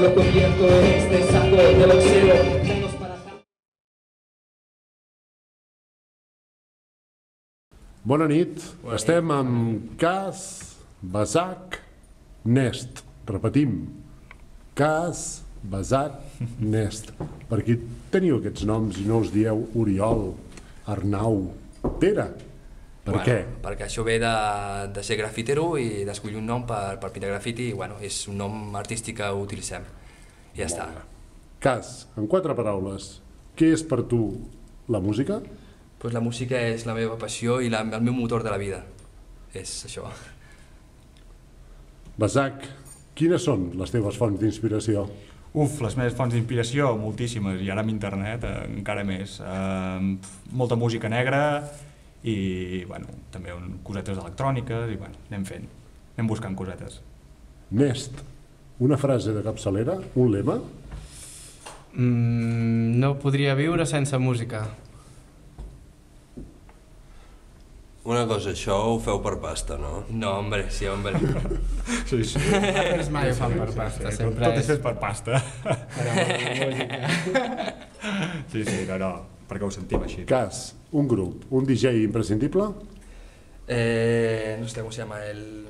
lo convierto en este saco de boxeo. Menos para... Bona nit. Estem amb Cas, Basak, Nest. Repetim. Cas, Basak, Nest. Per què teniu aquests noms i no us dieu Oriol, Arnau, Pere? Per què? Perquè això ve de ser grafitero i d'escollir un nom per pintar grafiti i és un nom artístic que utilitzem. I ja està. Cas, en 4 paraules, què és per tu la música? Doncs la música és la meva passió i el meu motor de la vida. És això. Basak, quines són les teves fonts d'inspiració? Les meves fonts d'inspiració, moltíssimes, i ara amb internet encara més. Molta música negra i també cosetes electròniques i anem fent, anem buscant cosetes. Nest, una frase de capçalera, un lema? No podria viure sense música. Una cosa, això ho feu per pasta, no? No, hombre, sí, hombre. Sí. Rappers mai ho fan per pasta, sempre tot és fet per pasta. Sí, no, perquè ho sentim així. Cas, un grup, un DJ imprescindible? No sé cómo se llama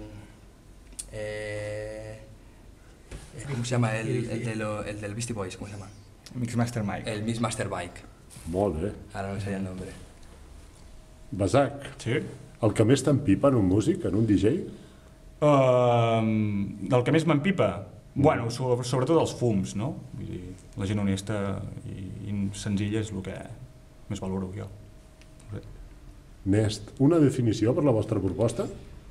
¿cómo se llama? El del Beastie Boys, ¿cómo se llama? Mixmaster Mike. El Mixmaster Mike. Molt bé. Ara no me sabia el nombre. Basak, Sí? el que més t'empipa en un músic, en un DJ? Del que més m'empipa? Sobretot els fums, no? Vull dir, la gent honesta i senzilla és el que més valoro jo. Nest, una definició per la vostra proposta?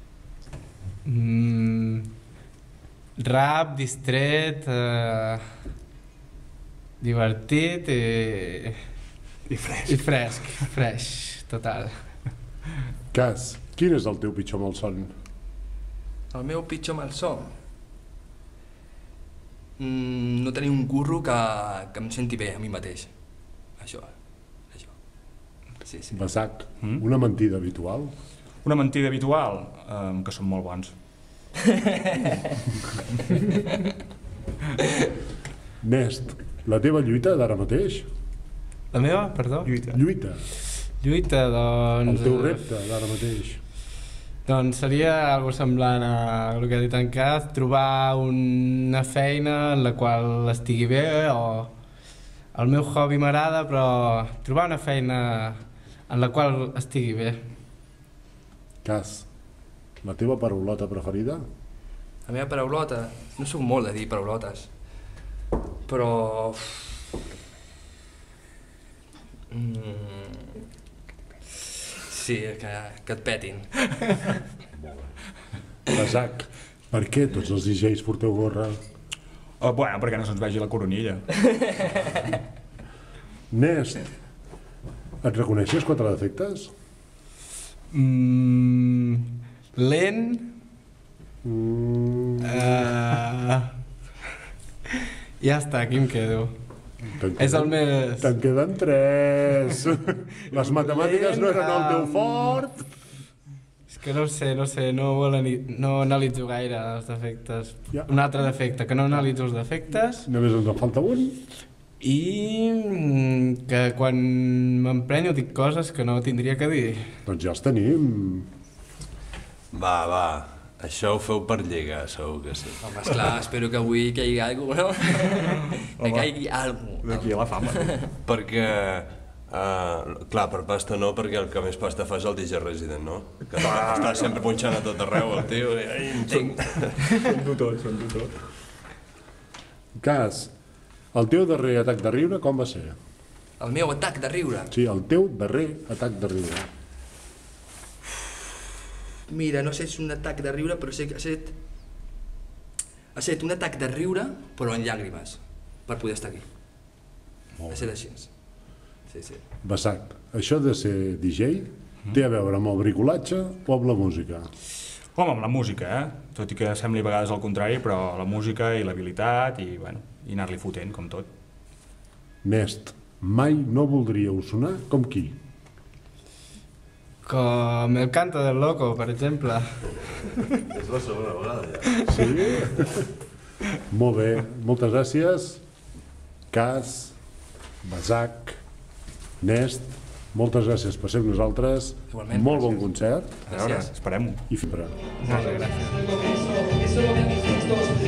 Rap, distret, divertit I fresc. i fresc, total. Cas, quin és el teu pitjor malson? El meu pitjor malson? No tenir un curro que em senti bé a mi mateix. Això. Sí. Basak, una mentida habitual? Una mentida habitual, que són molt bons. Nest, la teva lluita d'ara mateix? La meva, perdó? Lluita. Lluita, doncs... El teu repte d'ara mateix. Doncs seria algo semblant a el que ha dit en Cas, trobar una feina en la qual estigui bé o... El meu hobby m'agrada, però trobar una feina en la qual estigui bé. Cas, la teva paraulota preferida? La meva paraulota? No soc molt de dir paraulotes, però... Sí, que et petin. Basak, per què tots els DJs porteu gorra? Perquè no se'ns vegi la coronilla. Nest, et reconeixes 4 defectes? Lent. Ja està, aquí em quedo. És el més... Te'n queden 3. Les matemàtiques no eren el teu fort. És que no sé, no analitzo gaire els defectes. Un altre defecte, que no analitzo els defectes. Només ens en falta un. I que quan m'emprenyo dic coses que no tindria que dir. Doncs ja els tenim. Va, això ho feu per lligar, segur que sí. Home, esclar, espero que avui caigui alguna cosa, no? Que caigui alguna cosa. D'aquí a la fama. Perquè, clar, per pasta no, perquè el que més pasta fa és el DJ Resident, no? Que està sempre punxant a tot arreu, el tio, i entenc. Són tot. Cas, el teu darrer atac de riure com va ser? El meu atac de riure? Sí, el teu darrer atac de riure. Mira, no sé si és un atac de riure, però sé que ha estat un atac de riure, però en llàgrimes, per poder estar aquí. Ha estat així. Sí. Basak, això de ser DJ té a veure amb el bricolatge o amb la música? Home, amb la música, tot i que sembli a vegades el contrari, però la música i l'habilitat i anar-li fotent, com tot. Nest, mai no voldríeu sonar com qui? Com el canto del loco, per exemple. És la segona vegada, ja. Sí? Molt bé, moltes gràcies. Cas, Basac, Nest, moltes gràcies per ser amb nosaltres. Igualment, Molt bon gràcies. concert A veure, Gràcies. esperem-ho. i sempre. Moltes gràcies. Eso es lo que han visto estos